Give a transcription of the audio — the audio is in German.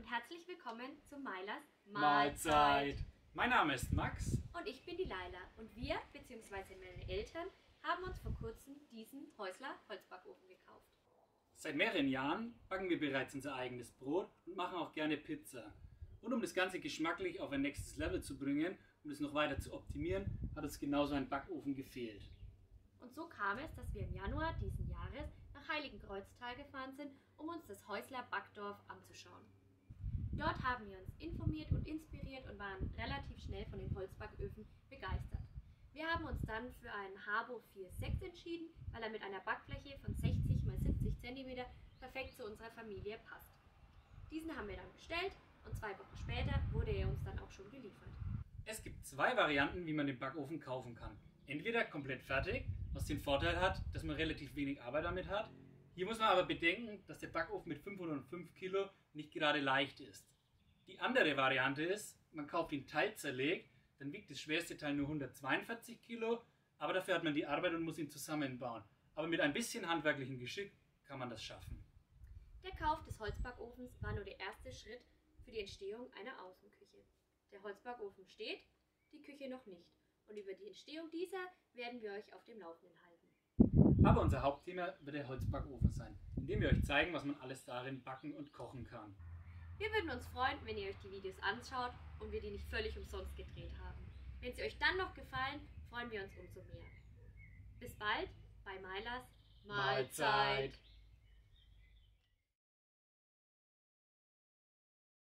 herzlich willkommen zu Mailers Mahlzeit! Mein Name ist Max. Und ich bin die Laila. Und wir, bzw. meine Eltern, haben uns vor kurzem diesen Häusler Holzbackofen gekauft. Seit mehreren Jahren backen wir bereits unser eigenes Brot und machen auch gerne Pizza. Und um das Ganze geschmacklich auf ein nächstes Level zu bringen, um es noch weiter zu optimieren, hat uns genauso ein Backofen gefehlt. Und so kam es, dass wir im Januar diesen Jahres nach Heiligenkreuztal gefahren sind, um uns das Häusler Backdorf anzuschauen. Dort haben wir uns informiert und inspiriert und waren relativ schnell von den Holzbacköfen begeistert. Wir haben uns dann für einen Habo 4.6 entschieden, weil er mit einer Backfläche von 60 x 70 cm perfekt zu unserer Familie passt. Diesen haben wir dann bestellt und 2 Wochen später wurde er uns dann auch schon geliefert. Es gibt 2 Varianten, wie man den Backofen kaufen kann. Entweder komplett fertig, was den Vorteil hat, dass man relativ wenig Arbeit damit hat. Hier muss man aber bedenken, dass der Backofen mit 505 Kilo nicht gerade leicht ist. Die andere Variante ist, man kauft ihn teilzerlegt, dann wiegt das schwerste Teil nur 142 Kilo, aber dafür hat man die Arbeit und muss ihn zusammenbauen. Aber mit ein bisschen handwerklichem Geschick kann man das schaffen. Der Kauf des Holzbackofens war nur der erste Schritt für die Entstehung einer Außenküche. Der Holzbackofen steht, die Küche noch nicht. Und über die Entstehung dieser werden wir euch auf dem Laufenden halten. Aber unser Hauptthema wird der Holzbackofen sein, indem wir euch zeigen, was man alles darin backen und kochen kann. Wir würden uns freuen, wenn ihr euch die Videos anschaut und wir die nicht völlig umsonst gedreht haben. Wenn sie euch dann noch gefallen, freuen wir uns umso mehr. Bis bald bei Mailers Mahlzeit!